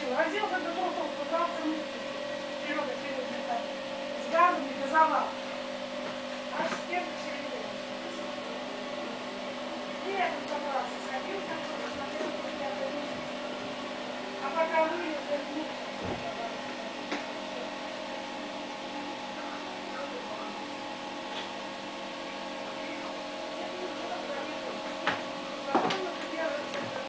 получил. Разделся до трусов, подрался вниз. Вперед, так. С газом и газовал. Аж стенка шевелилась. И этот собрался, сходил, как-то посмотрел, как я. А пока вылез.